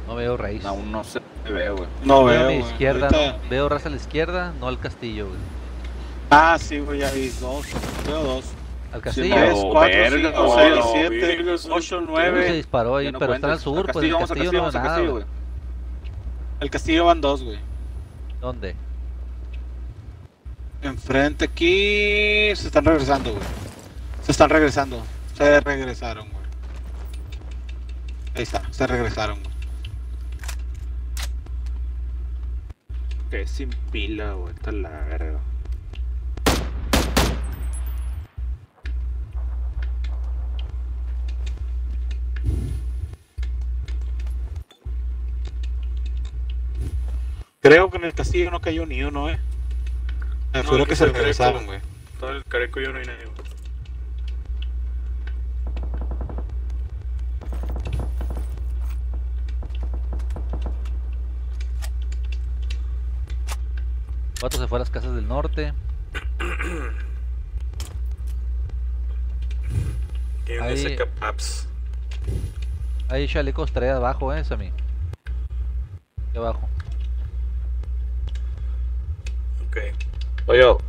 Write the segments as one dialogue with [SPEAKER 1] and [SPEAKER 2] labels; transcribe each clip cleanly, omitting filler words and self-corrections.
[SPEAKER 1] No veo raíz.
[SPEAKER 2] Aún no se ve, güey.
[SPEAKER 3] No
[SPEAKER 1] Veo a
[SPEAKER 3] veo,
[SPEAKER 1] mi
[SPEAKER 3] güey.
[SPEAKER 1] izquierda,
[SPEAKER 3] Ahorita-
[SPEAKER 1] ¿no? Veo raza a la izquierda, no al castillo, güey.
[SPEAKER 3] Ah, sí, güey, ya vi dos. Veo dos.
[SPEAKER 1] Al
[SPEAKER 2] Sí,
[SPEAKER 1] castillo.
[SPEAKER 2] no,
[SPEAKER 3] 3, 4,
[SPEAKER 2] verga,
[SPEAKER 3] 5,
[SPEAKER 2] no,
[SPEAKER 3] 6,
[SPEAKER 2] no,
[SPEAKER 3] 7,
[SPEAKER 2] verga,
[SPEAKER 3] 8,
[SPEAKER 1] Se
[SPEAKER 3] 9.
[SPEAKER 1] disparó ahí,
[SPEAKER 2] Ya no
[SPEAKER 1] pero está al
[SPEAKER 2] cuentas.
[SPEAKER 1] sur,
[SPEAKER 2] Al
[SPEAKER 1] pues el
[SPEAKER 2] vamos al
[SPEAKER 1] castillo no
[SPEAKER 2] vamos
[SPEAKER 1] veo
[SPEAKER 2] al
[SPEAKER 1] nada,
[SPEAKER 2] güey.
[SPEAKER 3] El castillo van dos, güey.
[SPEAKER 1] ¿Dónde?
[SPEAKER 3] Enfrente aquí se están regresando, güey. Se están regresando. Se regresaron, güey. Ahí está, se regresaron, güey.
[SPEAKER 2] Que sin pila, güey. Está la verga.
[SPEAKER 3] Creo que en el castillo no cayó ni uno, Me refiero que se
[SPEAKER 4] el
[SPEAKER 3] regresaron,
[SPEAKER 4] Careco.
[SPEAKER 3] güey.
[SPEAKER 4] Todo el Careco yo no hay nadie, güey.
[SPEAKER 1] Vato se fue a las casas del norte.
[SPEAKER 4] Tiene un
[SPEAKER 1] Ahí-
[SPEAKER 4] SK Paps.
[SPEAKER 1] Hay chalecos trae abajo, Sammy. Aquí abajo.
[SPEAKER 4] Ok.
[SPEAKER 2] Oye, yo.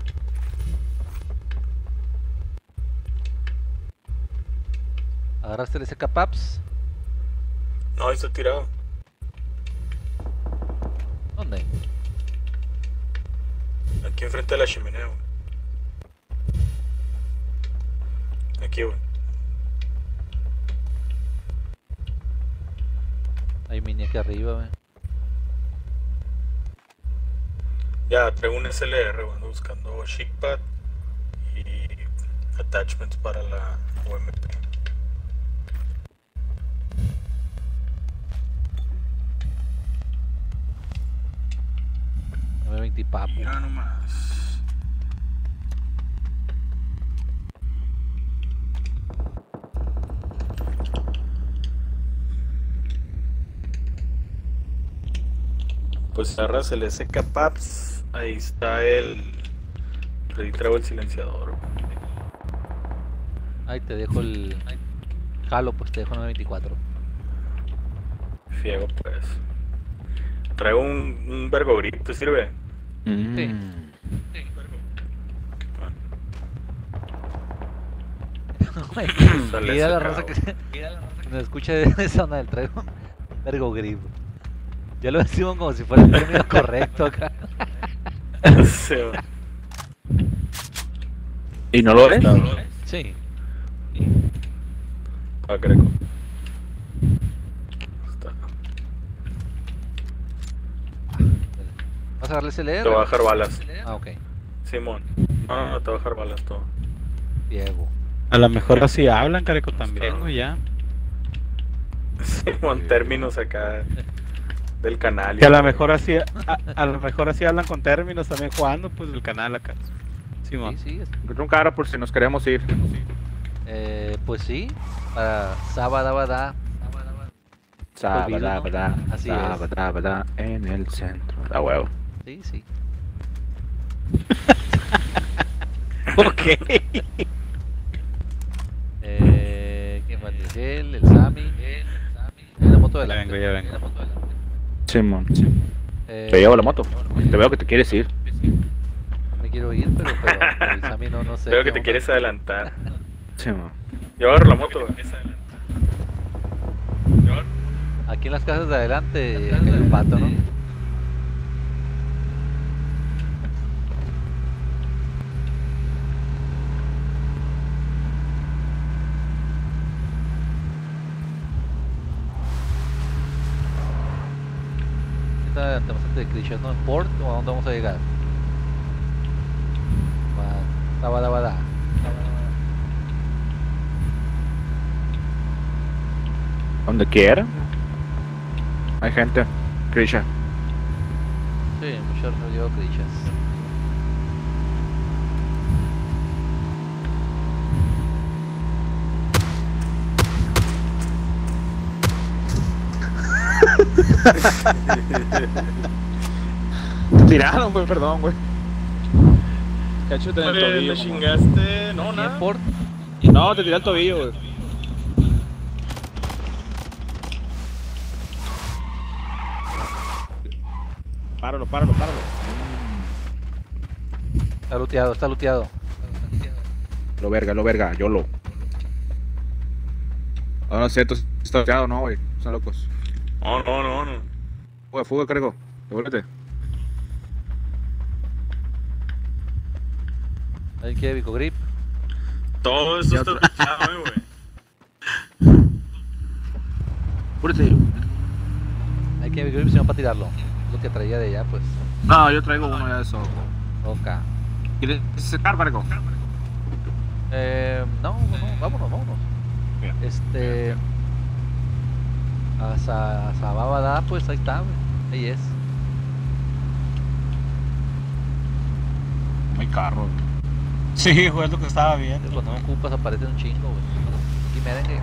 [SPEAKER 1] ¿Agarraste el SK Paps?
[SPEAKER 4] No, ahí está tirado.
[SPEAKER 1] ¿Dónde?
[SPEAKER 4] Aquí enfrente de la chimenea, güey. Aquí, güey.
[SPEAKER 1] Hay mini aquí arriba, güey.
[SPEAKER 4] Ya, traigo un SLR, güey. Ando buscando Chickpad y attachments para la UMP.
[SPEAKER 1] M20 papu.
[SPEAKER 4] Mira nomás. Pues agarras el SK Paps. Ahí está el. Ahí traigo el silenciador, güey.
[SPEAKER 1] Ahí te dejo el... Jalo, pues te dejo el M24.
[SPEAKER 4] Fiego, pues. Traigo un vergo grip, ¿te sirve?
[SPEAKER 1] Sí. Güey,
[SPEAKER 4] Sale
[SPEAKER 1] mira la
[SPEAKER 4] ese
[SPEAKER 1] raza que
[SPEAKER 4] cabrón.
[SPEAKER 1] nos escucha de esa zona del traigo un vergo grip. Ya lo decimos como si fuera el término correcto acá.
[SPEAKER 4] Sí, güey.
[SPEAKER 2] ¿Y no lo ves?
[SPEAKER 4] Está, güey.
[SPEAKER 1] Sí.
[SPEAKER 4] Ah, Greco. Está.
[SPEAKER 1] ¿Vas a darle
[SPEAKER 4] Te
[SPEAKER 1] SLR?
[SPEAKER 4] voy a dejar balas.
[SPEAKER 1] Ah, ok.
[SPEAKER 4] Simón. No, te voy a dejar balas todo.
[SPEAKER 1] Diego.
[SPEAKER 3] A lo mejor así hablan, Careco, también, güey, ya.
[SPEAKER 4] Simón, términos acá del canal.
[SPEAKER 3] Que a lo mejor así, a lo mejor así hablan con términos también jugando, pues del canal acá. Simón.
[SPEAKER 1] Sí, sí.
[SPEAKER 2] Encontré un cara por si nos queremos ir.
[SPEAKER 1] Pues sí. Para Sabadabada.
[SPEAKER 2] Sabadabada,
[SPEAKER 1] Así es.
[SPEAKER 2] sabadabada, en el centro. A huevo.
[SPEAKER 1] Sí, sí.
[SPEAKER 3] Ok.
[SPEAKER 1] ¿Quién más dice? El Sammy. Hay una moto
[SPEAKER 3] Ya
[SPEAKER 1] delante.
[SPEAKER 3] vengo, ya vengo.
[SPEAKER 1] Hay una moto delante.
[SPEAKER 2] Simón.
[SPEAKER 1] Eh,
[SPEAKER 2] Te llevo la moto. Te veo que te quieres ir.
[SPEAKER 1] Me quiero ir, pero el Sammy no sé.
[SPEAKER 4] Veo
[SPEAKER 1] qué
[SPEAKER 4] que te
[SPEAKER 1] onda.
[SPEAKER 4] quieres adelantar.
[SPEAKER 2] Simón.
[SPEAKER 4] Yo agarro la moto, güey.
[SPEAKER 1] Aquí en las casas de adelante hay un pato, ¿no? Está adelante bastante de Krishna, ¿no? ¿En Port o a dónde vamos a llegar? Sabadabada.
[SPEAKER 2] Donde quiera. Hay gente. Krisha.
[SPEAKER 1] Sí, mucho rollo Krishas.
[SPEAKER 2] Tiraron, güey, perdón, güey. Cachete en el
[SPEAKER 4] Hombre,
[SPEAKER 2] tobillo.
[SPEAKER 4] me
[SPEAKER 2] mamá.
[SPEAKER 4] chingaste. No,
[SPEAKER 1] ¿Y en
[SPEAKER 4] nada.
[SPEAKER 1] Port?
[SPEAKER 2] No, te tiré el tobillo, güey.
[SPEAKER 5] Páralo.
[SPEAKER 1] Está looteado, está looteado.
[SPEAKER 5] Lo verga, YOLO. Ah, no sé, entonces está looteado, no, güey. Son locos.
[SPEAKER 4] No.
[SPEAKER 5] Fuga, cargo. Devuélvete.
[SPEAKER 1] ¿Alguien quiere Vico Grip?
[SPEAKER 4] Todo esto
[SPEAKER 5] Ya
[SPEAKER 4] está
[SPEAKER 5] otra.
[SPEAKER 4] luchado, güey.
[SPEAKER 5] Apúrate.
[SPEAKER 1] ¿Alguien quiere Vico Grip? Si no, para tirarlo. Lo que traía de allá, pues.
[SPEAKER 5] No, yo traigo uno ya de eso.
[SPEAKER 1] Ok.
[SPEAKER 5] ¿Quieres secar, cargo?
[SPEAKER 1] No, vámonos.
[SPEAKER 5] Mira.
[SPEAKER 1] A Sababada, pues ahí está, güey. Ahí es.
[SPEAKER 5] No hay carro. Sí, güey, es lo que estaba viendo.
[SPEAKER 1] Cuando no ocupas aparece un chingo, güey. Y merengue.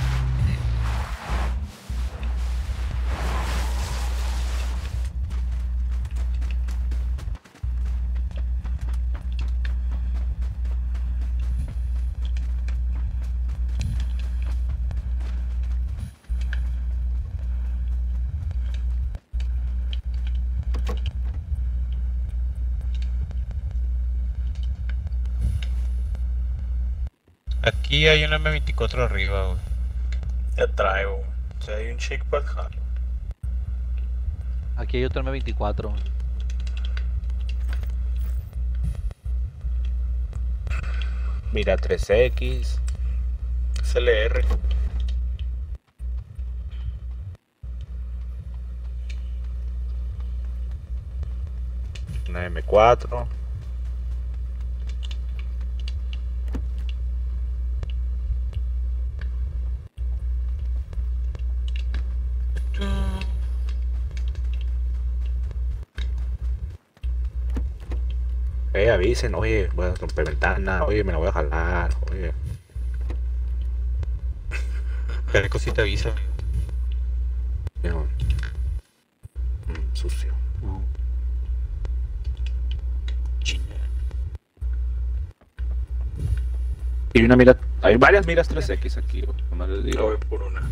[SPEAKER 6] Aquí hay una M24 arriba, güey.
[SPEAKER 4] Ya traigo, güey. O sea, hay un chick pad jalo.
[SPEAKER 1] Aquí hay otro M24.
[SPEAKER 6] Mira, 3X.
[SPEAKER 4] SLR.
[SPEAKER 6] Una M4. Avisen, oye, voy a romper ventana, oye, me la voy a jalar, oye.
[SPEAKER 3] ¿Qué cosita avisa?
[SPEAKER 6] No. Sucio. Y una mira, hay varias miras 3X aquí, güey, nomás les
[SPEAKER 4] Yo
[SPEAKER 6] digo.
[SPEAKER 4] voy por una.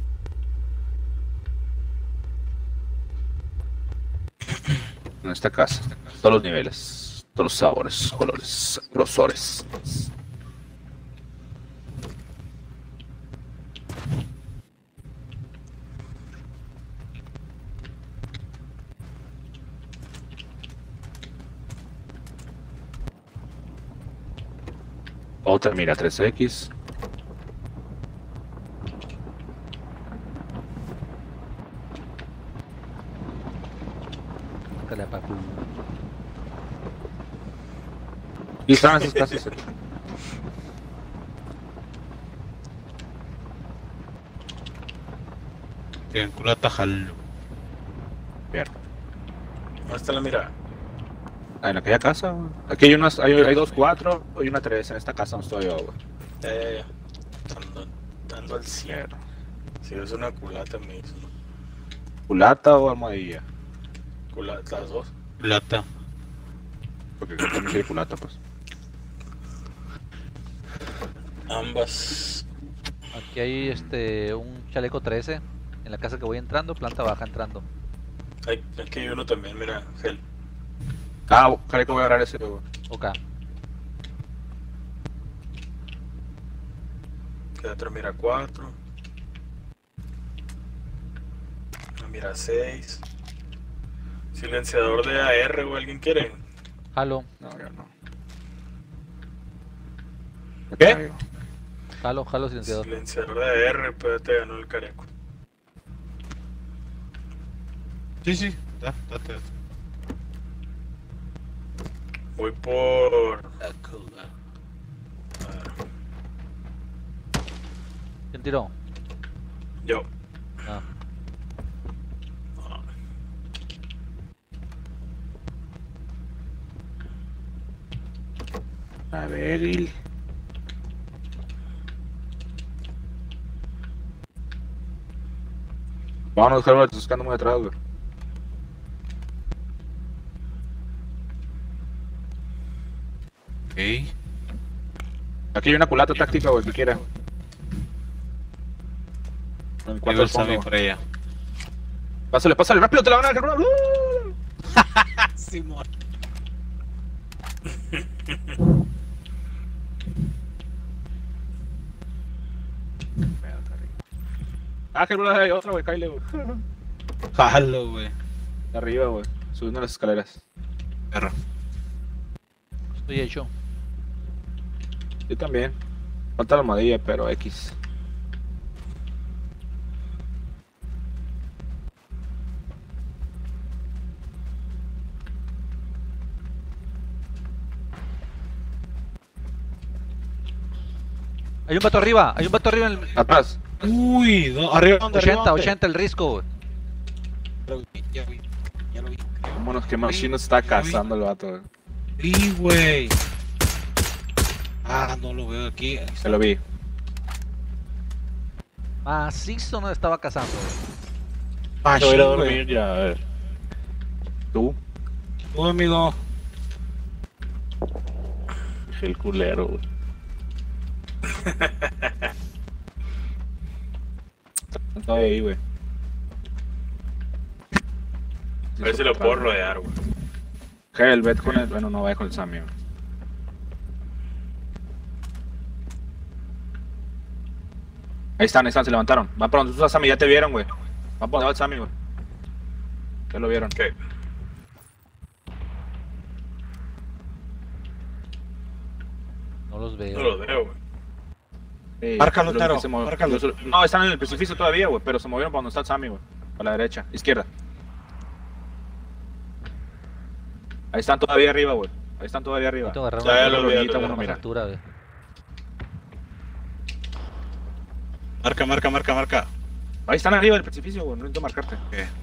[SPEAKER 5] En esta casa. Todos los niveles. Todos los sabores, colores, grosores. Otra mira 3X.
[SPEAKER 1] Calapacu.
[SPEAKER 5] Y estaban esas casas aquí.
[SPEAKER 3] Tienen culata jalo.
[SPEAKER 5] Mierda.
[SPEAKER 4] ¿Dónde está la mirada?
[SPEAKER 5] Ah, en aquella casa, güey. Aquí hay unas, hay dos 4 y una 3 en esta casa donde estoy yo, güey.
[SPEAKER 4] Ya. Dando al 100.
[SPEAKER 5] Mierda.
[SPEAKER 4] Si es una culata, me dice.
[SPEAKER 5] ¿Culata o almohadilla?
[SPEAKER 4] Culata, las dos.
[SPEAKER 3] Culata.
[SPEAKER 5] Porque también quiere culata, pues.
[SPEAKER 4] Ambas.
[SPEAKER 1] Aquí hay un chaleco 13 en la casa que voy entrando, planta baja entrando.
[SPEAKER 4] Aquí hay uno también, mira, gel.
[SPEAKER 5] Ah, creo que voy a agarrar ese, güey.
[SPEAKER 1] Ok.
[SPEAKER 4] Queda otra mira 4. Una mira 6. Silenciador de AR, o alguien quiere.
[SPEAKER 1] Jalo,
[SPEAKER 5] No, yo no.
[SPEAKER 4] ¿Qué?
[SPEAKER 1] jalo silenciador.
[SPEAKER 4] Silenciador de AR, pero te ganó el careco.
[SPEAKER 3] Sí, date.
[SPEAKER 4] Voy por.
[SPEAKER 1] ¿Quién tiró?
[SPEAKER 4] Yo.
[SPEAKER 1] Ah.
[SPEAKER 5] A ver, Gil. Vámonos, Herbert, estás buscando muy atrás, güey.
[SPEAKER 3] Ok.
[SPEAKER 5] Aquí hay una culata táctica, güey, que quiera. En cuanto al fondo.
[SPEAKER 3] Por ella.
[SPEAKER 5] Pásale, rápido, te la van a agarrar.
[SPEAKER 3] Simón.
[SPEAKER 6] Ah, que no hay otra, güey, cállate, güey.
[SPEAKER 3] Jalo, güey.
[SPEAKER 6] De arriba, güey. Subiendo las escaleras.
[SPEAKER 3] Perro.
[SPEAKER 1] Estoy hecho.
[SPEAKER 6] Yo también. Falta la almohadilla, pero X.
[SPEAKER 1] Hay un vato arriba en el...
[SPEAKER 6] Atrás.
[SPEAKER 3] Uy, no, arriba donde
[SPEAKER 1] 80, 80 el risco, güey.
[SPEAKER 3] Ya vi, ya lo vi.
[SPEAKER 6] Vámonos, que Machino está cazando el vato, güey.
[SPEAKER 3] Sí, güey. Ah, no lo veo aquí.
[SPEAKER 6] Se lo vi.
[SPEAKER 1] Macizo no estaba cazando, güey.
[SPEAKER 5] Yo voy a ir a dormir ya, a ver.
[SPEAKER 6] ¿Tú?
[SPEAKER 3] Tú, amigo.
[SPEAKER 5] El culero, güey.
[SPEAKER 6] Estoy ahí, güey.
[SPEAKER 4] A ver si lo puedo rodear, güey.
[SPEAKER 6] Helvet con el... Bueno, no vaya con el Sammy, güey. Ahí están, se levantaron. Van por donde tú, Sammy, ya te vieron, güey. Van por donde va el Sammy, güey. Ya lo vieron.
[SPEAKER 4] Ok.
[SPEAKER 1] No los veo.
[SPEAKER 4] No lo veo, güey.
[SPEAKER 6] Sí,
[SPEAKER 3] Márcalo,
[SPEAKER 6] lo
[SPEAKER 3] Taro,
[SPEAKER 6] que se movió-
[SPEAKER 3] márcalo.
[SPEAKER 6] No, están en el precipicio todavía, güey, pero se movieron para donde está el Sammy, güey. A la derecha, izquierda. Ahí están todavía arriba, güey. Ahí están todavía arriba.
[SPEAKER 1] Necesito agarrar
[SPEAKER 4] Ya, ya
[SPEAKER 1] una
[SPEAKER 4] lo vi, ya lo
[SPEAKER 6] Ahorita
[SPEAKER 4] vi.
[SPEAKER 6] uno,
[SPEAKER 1] más
[SPEAKER 6] mira.
[SPEAKER 1] altura, güey.
[SPEAKER 3] Marca.
[SPEAKER 6] Ahí están arriba del precipicio, güey. No necesito marcarte.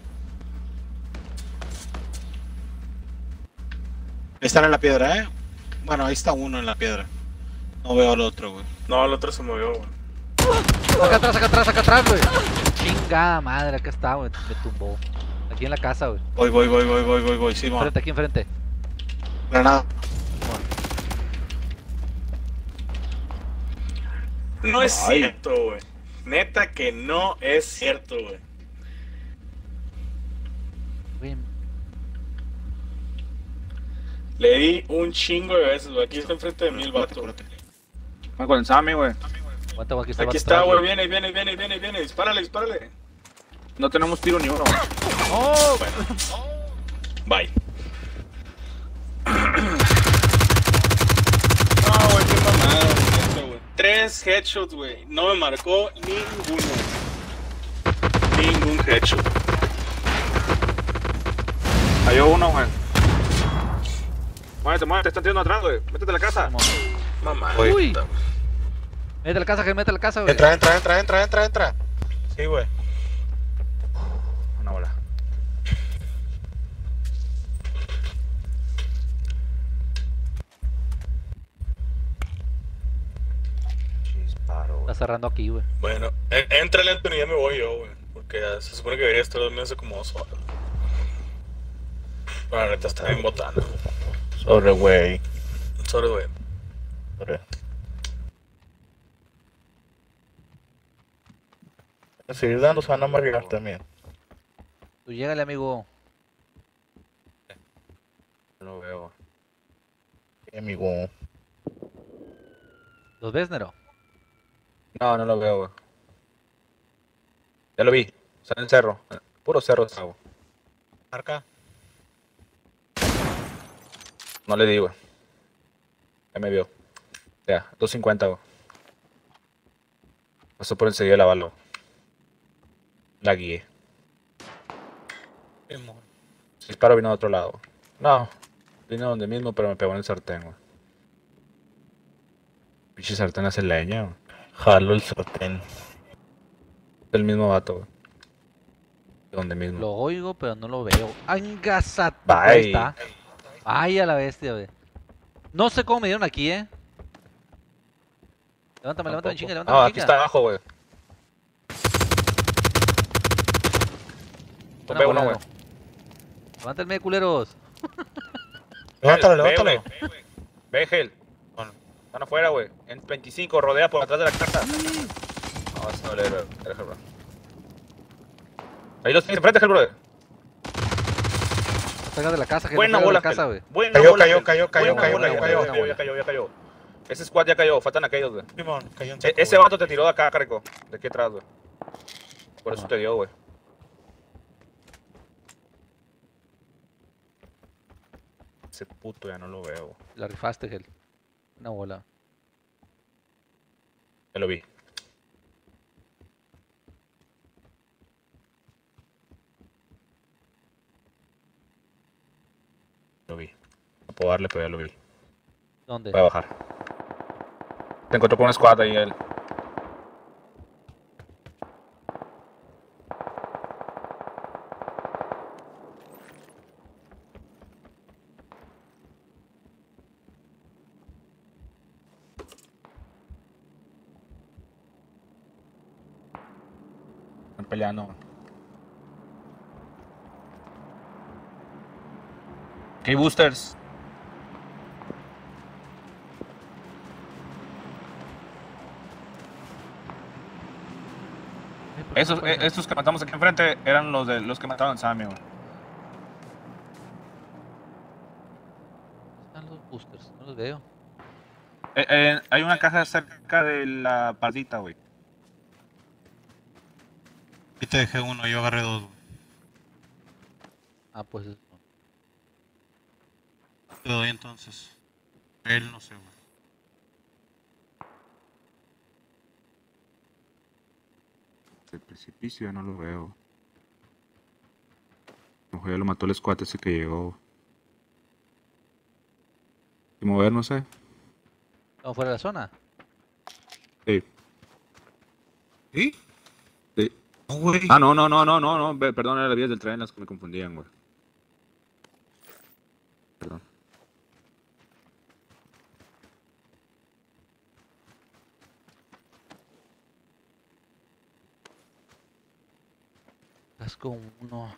[SPEAKER 3] Están en la piedra, ¿eh? Bueno, ahí está uno en la piedra. No veo al otro, güey.
[SPEAKER 4] No, el otro se movió, güey.
[SPEAKER 1] Acá atrás, güey. Chingada madre, acá está, güey. Me tumbó. Aquí en la casa, güey.
[SPEAKER 3] Voy, Simón.
[SPEAKER 1] Enfrente, aquí enfrente.
[SPEAKER 3] Granada.
[SPEAKER 4] No es
[SPEAKER 6] Ay.
[SPEAKER 4] cierto, güey. Neta que no es cierto, güey.
[SPEAKER 1] Güey,
[SPEAKER 4] Le di un chingo de veces, güey. Aquí está enfrente de mí el vato.
[SPEAKER 6] Van con el Sammy, güey.
[SPEAKER 1] aguanta, güey, aquí está el
[SPEAKER 4] Aquí
[SPEAKER 1] vato
[SPEAKER 4] está,
[SPEAKER 1] atrás,
[SPEAKER 4] güey. Viene. Dispárale.
[SPEAKER 6] No tenemos tiro ni uno.
[SPEAKER 1] ¡Oh!
[SPEAKER 4] Bye. No, güey, qué mamada, güey. 3 headshots, güey. No me marcó ninguno. Ningún headshot.
[SPEAKER 6] Cayó uno, güey. Muévete, están tirando atrás, güey. Métete a la casa.
[SPEAKER 4] Mamá.
[SPEAKER 1] Uy. Mete a la casa, mete a la casa, güey.
[SPEAKER 3] Entra. Sí, güey.
[SPEAKER 6] Una bola.
[SPEAKER 5] Disparo,
[SPEAKER 1] Está
[SPEAKER 5] güey.
[SPEAKER 1] cerrando aquí, güey.
[SPEAKER 4] Bueno, entra Anthony y ya me voy yo, güey. Porque se supone que debería estar durmiendo hace como 2 horas. Bueno, la neta está bien botana.
[SPEAKER 5] Sobre, güey.
[SPEAKER 4] Sorry, güey.
[SPEAKER 5] Sobre. A seguir dando se van a amargar también.
[SPEAKER 1] Tú llégale, amigo.
[SPEAKER 5] No lo veo. Amigo.
[SPEAKER 1] ¿Los ves, Nero?
[SPEAKER 6] No, no lo veo, güey. Ya lo vi. Está en el cerro. Puro cerro está, güey.
[SPEAKER 3] Marca.
[SPEAKER 6] No le di, güey. Ya me vio. Ya, 250, güey. Pasó por enseguida la bala, güey. La guié. El disparo vino de otro lado, güey. No. Vino donde mismo, pero me pegó en el sartén, güey. Pinche sartén hace leña, güey.
[SPEAKER 5] Jalo el sartén.
[SPEAKER 6] El mismo vato, güey. De donde mismo.
[SPEAKER 1] Lo oigo, pero no lo veo. ¡Angasat!
[SPEAKER 6] Bye.
[SPEAKER 1] Ahí está. Ay, a la bestia, güey. No sé cómo me dieron aquí, Levántame, chinga, levántame,
[SPEAKER 6] No,
[SPEAKER 1] chinga.
[SPEAKER 6] aquí está abajo, güey.
[SPEAKER 1] Buena
[SPEAKER 6] Tomé uno,
[SPEAKER 1] bola,
[SPEAKER 6] güey.
[SPEAKER 1] Levántame, culeros.
[SPEAKER 3] Levántalo.
[SPEAKER 6] Ve, Gel. Están afuera, güey. En 25, rodea por atrás de la casa. No, eso no le bro. Ahí los tienes enfrente, Gel, brother.
[SPEAKER 1] Salga de la casa, que
[SPEAKER 6] Buena
[SPEAKER 1] no salga de
[SPEAKER 6] bola,
[SPEAKER 1] la casa, güey.
[SPEAKER 6] Buena
[SPEAKER 4] Cayó,
[SPEAKER 6] bola,
[SPEAKER 4] cayó,
[SPEAKER 6] Gel.
[SPEAKER 4] cayó, cayó,
[SPEAKER 6] Buena
[SPEAKER 4] cayó,
[SPEAKER 6] bola,
[SPEAKER 4] cayó,
[SPEAKER 6] ya
[SPEAKER 4] cayó.
[SPEAKER 6] cayó, ya cayó. Ese squad ya cayó, faltan aquellos, güey.
[SPEAKER 4] Simón, cayó en seco,
[SPEAKER 6] Ese
[SPEAKER 4] güey.
[SPEAKER 6] vato te tiró de acá, Carico. De aquí atrás, güey. Por eso te dio, güey. Ese puto ya no lo veo, güey.
[SPEAKER 1] La rifaste, Gel. Una bola.
[SPEAKER 6] Ya lo vi. Lo vi. No puedo darle, pero ya lo vi.
[SPEAKER 1] ¿Dónde?
[SPEAKER 6] Voy a bajar. Te encontró con una squad ahí él. Están peleando. Ok, boosters. Estos que matamos aquí enfrente eran los que mataron a Sammy, güey.
[SPEAKER 1] Están los boosters, no los veo.
[SPEAKER 6] Hay una caja cerca de la pardita, güey.
[SPEAKER 3] Y te dejé uno, yo agarré dos, güey.
[SPEAKER 1] Ah, pues eso.
[SPEAKER 3] Te doy entonces. Él no sé, güey.
[SPEAKER 4] El precipicio ya no lo veo. A lo mejor ya lo mató el squad ese que llegó. Y mover, no sé.
[SPEAKER 1] ¿Estamos fuera de la zona?
[SPEAKER 4] Sí.
[SPEAKER 3] ¿Sí?
[SPEAKER 4] Sí.
[SPEAKER 3] No, güey.
[SPEAKER 4] Ah, no. Perdón, eran las vías del tren las que me confundían, güey. Perdón.
[SPEAKER 1] Casco uno.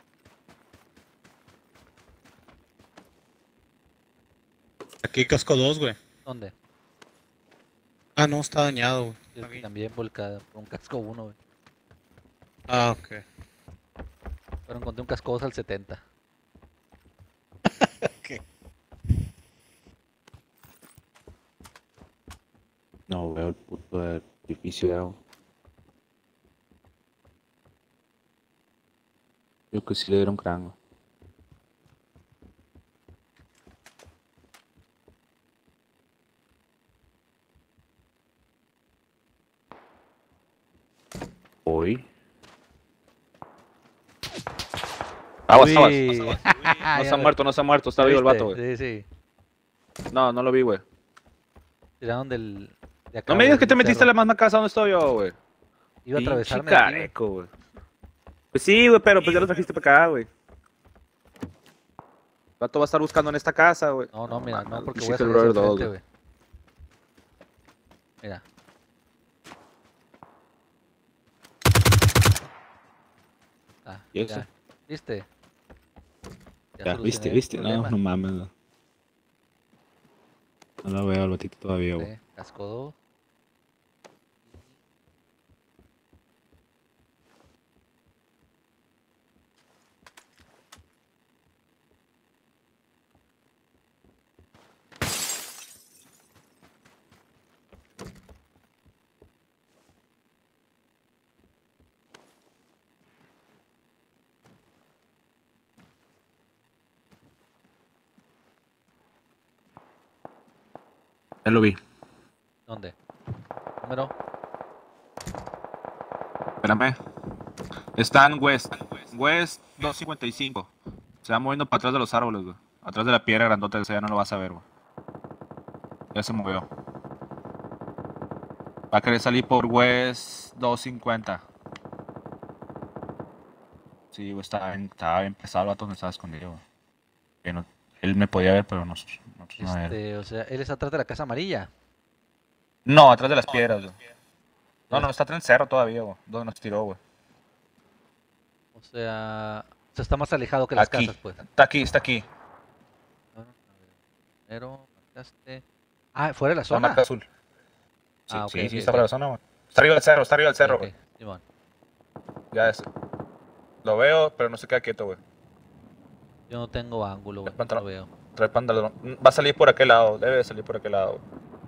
[SPEAKER 3] Aquí casco dos, güey.
[SPEAKER 1] ¿Dónde?
[SPEAKER 3] Ah, no, está dañado, güey.
[SPEAKER 1] Yo
[SPEAKER 3] Aquí.
[SPEAKER 1] también volcada por un casco 1, güey.
[SPEAKER 3] Ah, ok.
[SPEAKER 1] Pero encontré un casco 2 al 70.
[SPEAKER 5] No veo el puto edificio. Yo que sí le dieron cráneo. Hoy. Aguas, aguas.
[SPEAKER 1] Uy.
[SPEAKER 6] No
[SPEAKER 1] Ya
[SPEAKER 6] está
[SPEAKER 1] lo-
[SPEAKER 6] muerto, no está muerto. Está
[SPEAKER 1] ¿lo
[SPEAKER 6] vivo el
[SPEAKER 1] viste?
[SPEAKER 6] vato, güey.
[SPEAKER 1] Sí, sí.
[SPEAKER 6] No, no lo vi, güey.
[SPEAKER 1] Tiraron de acá.
[SPEAKER 6] No me digas
[SPEAKER 1] güey,
[SPEAKER 6] que te
[SPEAKER 1] del
[SPEAKER 6] metiste a
[SPEAKER 1] cerro.
[SPEAKER 6] la misma casa donde estoy yo, güey.
[SPEAKER 1] Iba a atravesarme
[SPEAKER 6] Pinche
[SPEAKER 1] de aquí, güey.
[SPEAKER 6] careco, güey. Pues sí, güey, pero pues ya lo trajiste para acá, güey. El vato va a estar buscando en esta casa, güey.
[SPEAKER 1] No, no, mira, no, porque voy a
[SPEAKER 6] Hiciste el
[SPEAKER 1] salir hacia el
[SPEAKER 6] Brother 2,
[SPEAKER 1] frente, güey. Mira. Ah,
[SPEAKER 5] ¿Y
[SPEAKER 1] ya.
[SPEAKER 5] ese?
[SPEAKER 1] ¿Viste?
[SPEAKER 5] Ya,
[SPEAKER 1] solucioné
[SPEAKER 5] viste,
[SPEAKER 1] el
[SPEAKER 5] viste.
[SPEAKER 1] problema.
[SPEAKER 5] No mames. No lo veo al batito todavía, güey.
[SPEAKER 1] Sí, casco 2.
[SPEAKER 4] Ya lo vi.
[SPEAKER 1] ¿Dónde? Número.
[SPEAKER 4] Espérame. Está en West. West 255. Se va moviendo para atrás de los árboles, güey. Atrás de la piedra grandota, esa ya no lo vas a ver, güey. Ya se movió. Va a querer salir por West 250. Sí, güey, estaba bien pesado el vato donde estaba escondido, güey. Que no- él me podía ver, pero nosotros no a él.
[SPEAKER 1] O sea, él está atrás de la casa amarilla.
[SPEAKER 4] No, atrás de las piedras, güey. No, está atrás del cerro todavía, güey. Donde nos tiró, güey.
[SPEAKER 1] O sea, está más alejado que las
[SPEAKER 4] Aquí.
[SPEAKER 1] casas, pues.
[SPEAKER 4] Está aquí.
[SPEAKER 1] A ver, primero, marcaste. Ah, fuera de la
[SPEAKER 4] La
[SPEAKER 1] zona.
[SPEAKER 4] marca azul. Sí,
[SPEAKER 1] Ah, ok,
[SPEAKER 4] sí,
[SPEAKER 1] ok,
[SPEAKER 4] está
[SPEAKER 1] ok.
[SPEAKER 4] para la zona, güey. Está arriba del cerro,
[SPEAKER 1] Ok,
[SPEAKER 4] güey.
[SPEAKER 1] Simón.
[SPEAKER 6] Ya es. Lo veo, pero no se queda quieto, güey.
[SPEAKER 1] Yo no tengo ángulo, güey.
[SPEAKER 6] El pantalón.
[SPEAKER 1] No veo.
[SPEAKER 6] Trae pantalón. Va a salir por aquel lado. Debe de salir por aquel lado.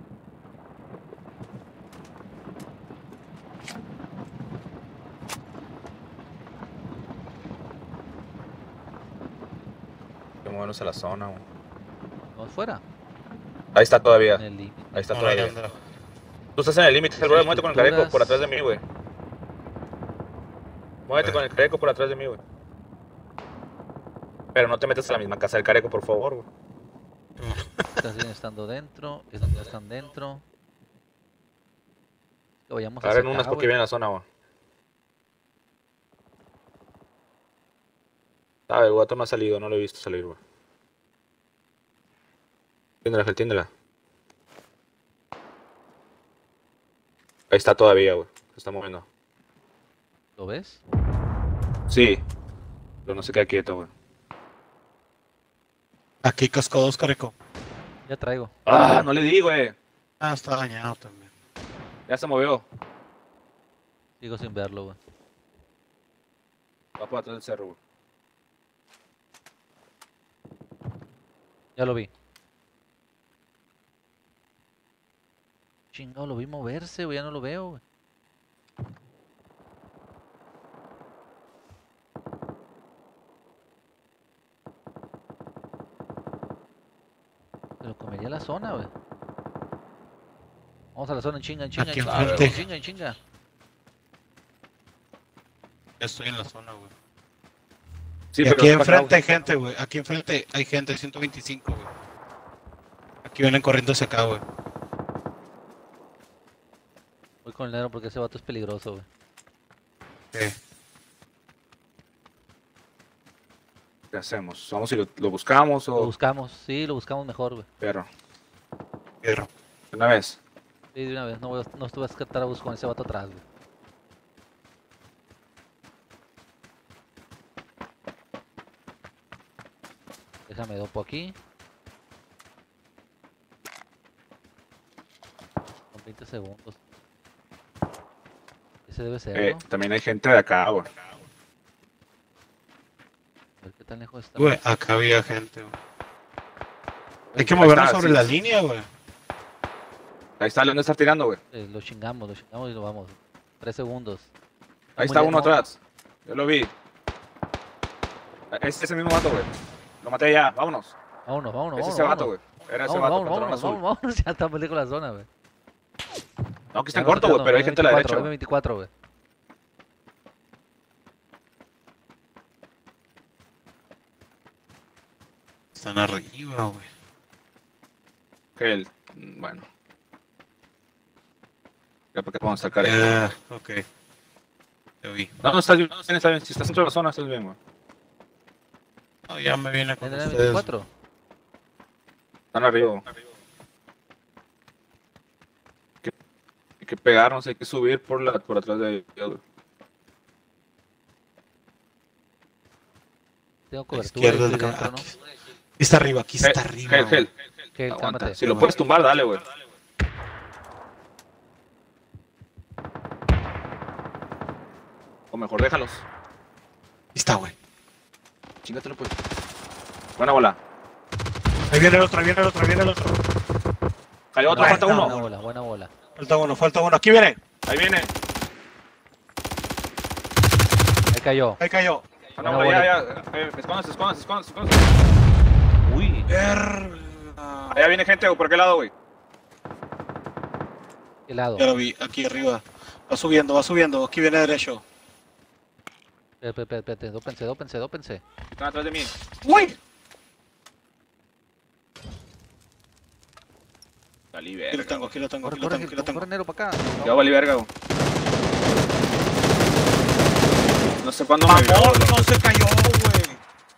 [SPEAKER 6] Hay que movernos a la zona, güey.
[SPEAKER 1] Vamos fuera.
[SPEAKER 6] Ahí está todavía.
[SPEAKER 1] En el límite.
[SPEAKER 6] Ahí está
[SPEAKER 3] No, ahí
[SPEAKER 6] todavía.
[SPEAKER 3] anda.
[SPEAKER 6] Tú estás en el límite, bro. Muévete con el careco
[SPEAKER 1] Estructuras.
[SPEAKER 6] por atrás de mí, güey. Muévete con el careco por atrás de mí, güey. Pero no te metas a la misma casa del careco, por favor, güey.
[SPEAKER 1] Estas siguen estando dentro. Estas no están dentro. Que vayamos
[SPEAKER 6] Agarren
[SPEAKER 1] hacia
[SPEAKER 6] unas
[SPEAKER 1] acá,
[SPEAKER 6] porque
[SPEAKER 1] güey.
[SPEAKER 6] viene la zona, güey. Ah, el guato no ha salido, no lo he visto salir, güey. Tiéndela, Gel, tiéndela. Ahí está todavía, güey. Se está moviendo.
[SPEAKER 1] ¿Lo ves?
[SPEAKER 6] Sí. Pero no se queda quieto, güey.
[SPEAKER 3] Aquí casco 2, careco.
[SPEAKER 1] Ya traigo.
[SPEAKER 6] Ah, no le di, güey.
[SPEAKER 3] Ah, está dañado también.
[SPEAKER 6] Ya se movió.
[SPEAKER 1] Sigo sin verlo, güey.
[SPEAKER 6] Va por atrás del cerro, güey.
[SPEAKER 1] Ya lo vi. Chingado, lo vi moverse, güey. Ya no lo veo, güey. Se lo comería la zona, güey. Vamos a la zona en chinga, en chinga, en
[SPEAKER 3] Aquí
[SPEAKER 1] chinga,
[SPEAKER 3] enfrente.
[SPEAKER 1] en chinga, en chinga.
[SPEAKER 3] Ya estoy en la zona, güey.
[SPEAKER 6] Sí,
[SPEAKER 3] Y
[SPEAKER 6] pero
[SPEAKER 3] aquí
[SPEAKER 6] es para acá,
[SPEAKER 3] enfrente hay gente, güey. Aquí enfrente hay gente, 125, güey. Aquí vienen corriendo hacia acá, güey.
[SPEAKER 1] Voy con el negro porque ese vato es peligroso, güey.
[SPEAKER 6] ¿Qué hacemos? ¿Vamos y lo buscamos
[SPEAKER 1] Lo
[SPEAKER 6] o...?
[SPEAKER 1] buscamos, sí, lo buscamos mejor, güey.
[SPEAKER 6] Perro.
[SPEAKER 3] Fierro.
[SPEAKER 6] De una vez.
[SPEAKER 1] Sí, de una vez. No estuve a estar a buscar con ese vato atrás, güey. Déjame dopo aquí. Con 20 segundos. Ese debe ser, ¿no?
[SPEAKER 6] También hay gente de acá, güey.
[SPEAKER 1] A ver qué tan lejos está.
[SPEAKER 3] Güey, acá había gente, güey. Hay que
[SPEAKER 6] Ahí
[SPEAKER 3] movernos
[SPEAKER 6] está,
[SPEAKER 3] sobre
[SPEAKER 6] sí.
[SPEAKER 3] la línea, güey.
[SPEAKER 6] Ahí está, ¿dónde está tirando, güey?
[SPEAKER 1] Lo chingamos y lo vamos. 3 segundos.
[SPEAKER 6] Ahí está
[SPEAKER 1] Muy
[SPEAKER 6] uno
[SPEAKER 1] lejos.
[SPEAKER 6] atrás. Yo lo vi. Es ese mismo vato, güey. Lo maté ya, vámonos.
[SPEAKER 1] Vámonos, vámonos,
[SPEAKER 6] Es
[SPEAKER 1] vámonos.
[SPEAKER 6] ese vato,
[SPEAKER 1] vámonos.
[SPEAKER 6] güey. Era ese
[SPEAKER 1] Vámonos,
[SPEAKER 6] vato,
[SPEAKER 1] vámonos,
[SPEAKER 6] pantalón
[SPEAKER 1] vámonos,
[SPEAKER 6] azul.
[SPEAKER 1] vámonos, vámonos. Ya estamos lejos de la zona, güey.
[SPEAKER 6] No, que está
[SPEAKER 1] Ya
[SPEAKER 6] en
[SPEAKER 1] nos
[SPEAKER 6] corto, güey,
[SPEAKER 1] quedamos,
[SPEAKER 6] pero hay gente a la derecha. güey.
[SPEAKER 1] M24, güey.
[SPEAKER 3] Están arriba, güey.
[SPEAKER 6] Bueno. Ya para qué vamos a sacar esto.
[SPEAKER 3] Ok. Te vi.
[SPEAKER 6] No, estás bien, está bien. Si estás dentro de la zona, estás bien, güey.
[SPEAKER 3] No, ya me viene con
[SPEAKER 1] ¿En el
[SPEAKER 3] ustedes.
[SPEAKER 1] M24?
[SPEAKER 6] Están arriba. Güey. Hay que pegarnos, hay que subir por atrás de ellos, güey.
[SPEAKER 1] Tengo cobertura.
[SPEAKER 3] Izquierda
[SPEAKER 1] Estoy
[SPEAKER 3] del
[SPEAKER 1] dentro, ¿no?
[SPEAKER 3] Aquí está arriba, aquí está arriba.
[SPEAKER 6] Gel,
[SPEAKER 3] güey.
[SPEAKER 1] Que
[SPEAKER 6] aguanta.
[SPEAKER 1] cálmate.
[SPEAKER 6] Si lo puedes tumbar, dale, güey. O mejor déjalos.
[SPEAKER 3] Ahí está, güey.
[SPEAKER 6] Chingatelo, pues. Buena bola.
[SPEAKER 3] Ahí viene el otro, ahí viene el otro, ahí viene el otro.
[SPEAKER 6] Cayó otro,
[SPEAKER 3] Ahí
[SPEAKER 6] falta
[SPEAKER 3] está,
[SPEAKER 6] uno.
[SPEAKER 1] Buena bola, buena bola.
[SPEAKER 3] Falta uno, falta uno. Aquí viene.
[SPEAKER 6] Ahí viene.
[SPEAKER 1] Ahí cayó.
[SPEAKER 3] Ahí cayó.
[SPEAKER 6] Buena
[SPEAKER 1] Buena
[SPEAKER 6] bola, ya. Escóndanse.
[SPEAKER 3] Uy.
[SPEAKER 6] Allá viene gente, güey, por qué lado, güey.
[SPEAKER 1] ¿Qué lado?
[SPEAKER 3] Ya lo vi, aquí arriba. Va subiendo, va subiendo. Aquí viene derecho.
[SPEAKER 1] Espérate, dópense.
[SPEAKER 6] Están atrás de mí.
[SPEAKER 3] ¡Uy!
[SPEAKER 6] Valí
[SPEAKER 3] Aquí lo
[SPEAKER 6] verga.
[SPEAKER 3] tengo, aquí lo tengo,
[SPEAKER 1] Corre,
[SPEAKER 3] aquí lo
[SPEAKER 1] corre,
[SPEAKER 3] tengo, aquí lo tengo.
[SPEAKER 1] corre, negro, para acá.
[SPEAKER 6] Yo valí verga, güey. No sé cuándo me vio,
[SPEAKER 3] ¡Mamón!
[SPEAKER 6] güey.
[SPEAKER 3] ¡No se cayó, güey!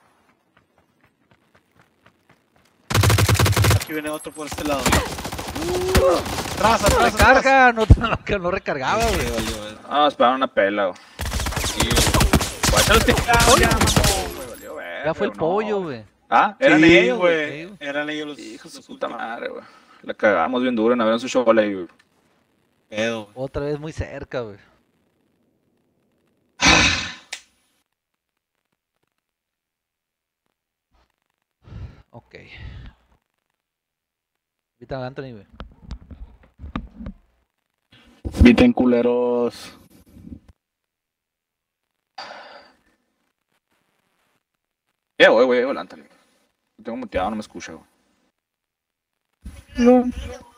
[SPEAKER 3] Aquí viene otro por este lado. ¡Atrás,
[SPEAKER 1] ¡No
[SPEAKER 3] atrás, atrás!
[SPEAKER 1] recarga! No recargaba, güey.
[SPEAKER 6] Ah, esperaron una pela, güey. Guacha los tirados, ya, mamón, güey. Valió verga,
[SPEAKER 1] Ya fue el
[SPEAKER 6] no.
[SPEAKER 1] pollo, güey.
[SPEAKER 6] Ah, eran
[SPEAKER 3] Sí,
[SPEAKER 6] ellos, güey.
[SPEAKER 3] güey. Eran ellos los
[SPEAKER 6] Hijos de su puta madre, güey. La cagamos bien duro en haber su show ahí, güey.
[SPEAKER 3] pedo, güey.
[SPEAKER 1] Otra vez muy cerca, güey. Ok. Invitan a Anthony, güey.
[SPEAKER 5] Viten culeros. Güey, adelántale. Lo tengo muteado, no me escucha, güey. No.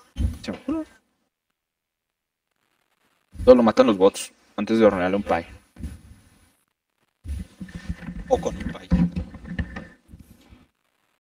[SPEAKER 5] Todo lo matan los bots antes de hornearle un pie.
[SPEAKER 3] O con un país.